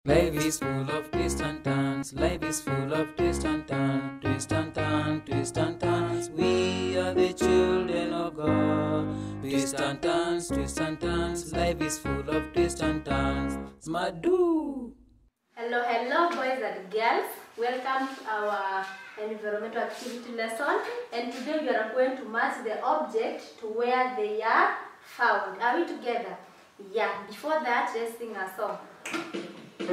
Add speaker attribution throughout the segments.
Speaker 1: Life is full of twists and turns. Life is full of twists and turns. Twists and turns, twists and turns. We are the children of God. Twists and turns, twists and turns. Life is full of twists and turns. Smadu.
Speaker 2: Hello, hello, boys and girls. Welcome to our environmental activity lesson. And today we are going to match the object to where they are found. Are we together? Yeah. Before that, let's sing a song. The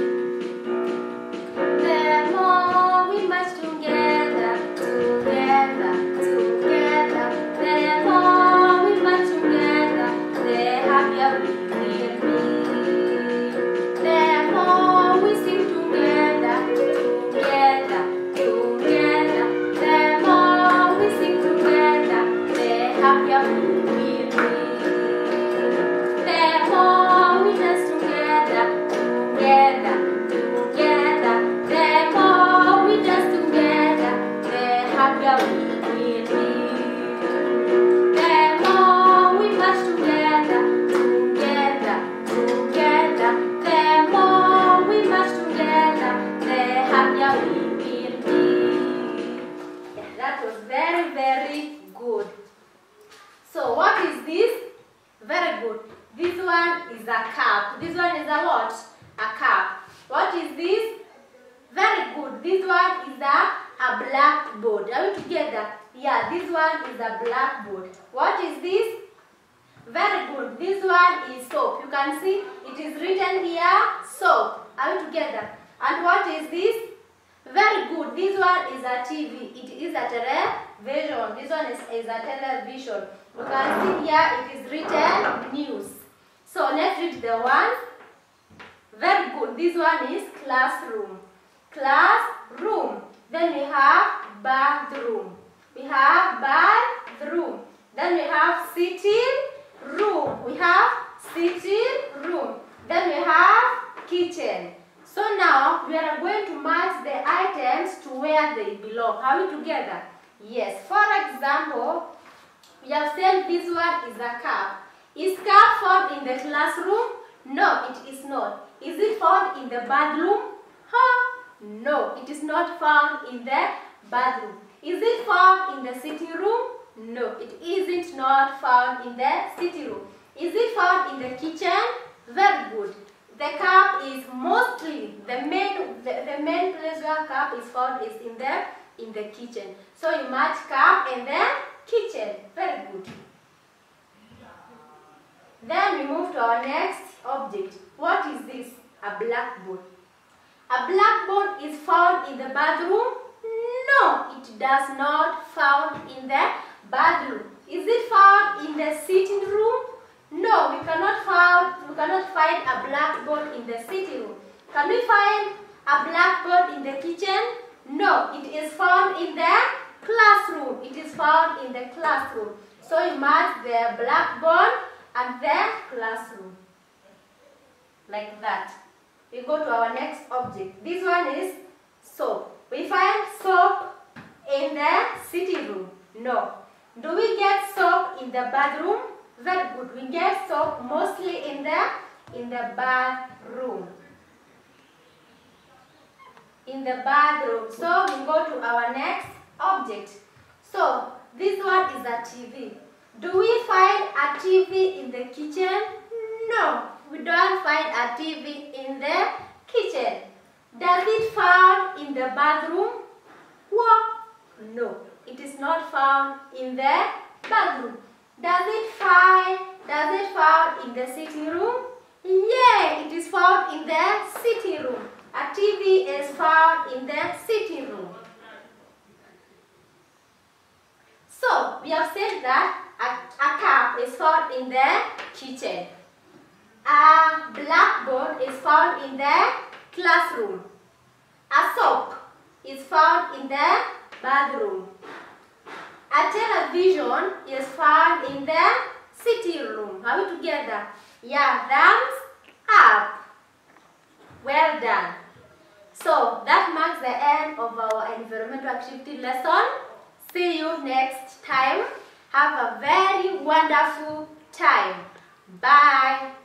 Speaker 2: more we march together, together, together, the more we march together, the happier we will be. The more we sing together, together, together, the more we sing together, the happier we will be. The more we dance together, together, together, the more we dance together, the happier we will be. The more we march together, together, together, the more we march together, the happier we will be. Yeah, that was very, very good. So what is this? Very good. This one is a cup. This one is a what? A cup. What is this? Very good. This one is a blackboard. Are we together? Yeah, this one is a blackboard. What is this? Very good. This one is soap. You can see it is written here, soap. Are we together? And what is this? Very good. This one is a TV. It is a television. This one is a television. You can see here it is written news. So let's read the one. Very good. This one is classroom. Classroom. Then we have bathroom. We have bathroom. Then we have sitting room. We have sitting room. Then we have kitchen. So now we are going to match the items to where they belong. Are we together? Yes. For example, we have said this one is a cup. Is cup found in the classroom? No, it is not. Is it found in the bathroom? No, it is not found in the bathroom. Is it found in the sitting room? No, it isn't not found in the sitting room. Is it found in the kitchen? Very good. The cup is mostly the main place where cup is found is in the kitchen. So you match cup and then kitchen. Very good. Then we move to our next object. What is this? A blackboard. A blackboard is found in the bathroom? No, it does not found in the bathroom. Is it found in the sitting room? No, we cannot find a blackboard in the sitting room. Can we find a blackboard in the kitchen? No, it is found in the classroom. It is found in the classroom. So you match the blackboard and the classroom. Like that. We go to our next object. This one is soap. We find soap in the sitting room. No. Do we get soap in the bathroom? Very good. We get soap mostly in the bathroom. In the bathroom. So we go to our next object. So this one is a TV. Do we find a TV in the kitchen? No, we don't find a TV in the kitchen. Does it found in the bathroom? No, it is not found in the bathroom. Does it found in the sitting room? Yeah, it is found in the sitting room. A TV is found in the sitting room. So, we have said that a cup is found in the kitchen. A blackboard is found in the classroom. A soap is found in the bathroom. A television is found in the sitting room. Are we together? Yeah, thumbs up. Well done. So, that marks the end of our environmental activity lesson. See you next time. Have a very wonderful time. Bye.